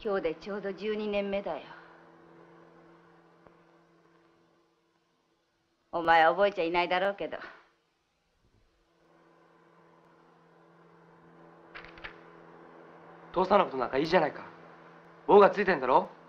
今日でちょうど12年目だよ。お前は覚えちゃいないだろうけど。 父さんのことなんかいいじゃないか。棒がついてんだろ。